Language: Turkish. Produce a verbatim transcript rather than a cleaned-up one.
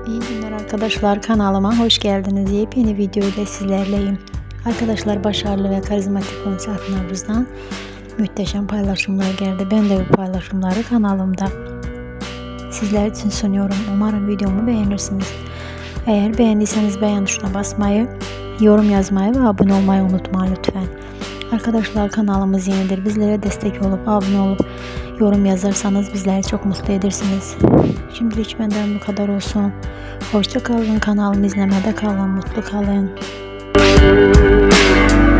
İyi günler arkadaşlar, kanalıma hoş geldiniz. Yepyeni video ile sizlerleyim. Arkadaşlar, başarılı ve karizmatik oyuncu Akın Aruz'dan muhteşem paylaşımlar geldi. Ben de bu paylaşımları kanalımda sizler için sunuyorum. Umarım videomu beğenirsiniz. Eğer beğendiyseniz beğen tuşuna basmayı, yorum yazmayı ve abone olmayı unutmayın lütfen. Arkadaşlar, kanalımız yenidir. Bizlere destek olup abone olup yorum yazarsanız bizleri çok mutlu edersiniz. Şimdilik benden bu kadar olsun. Hoşça kalın, kanalımı izlemede kalın, mutlu kalın.